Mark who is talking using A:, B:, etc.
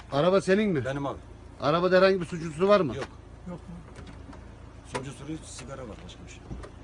A: Araba senin mi?
B: Benim abi.
A: Arabada herhangi bir suçlusu var mı?
B: Yok.
C: Yok mu?
B: Sonucu sigara var, başka bir şey.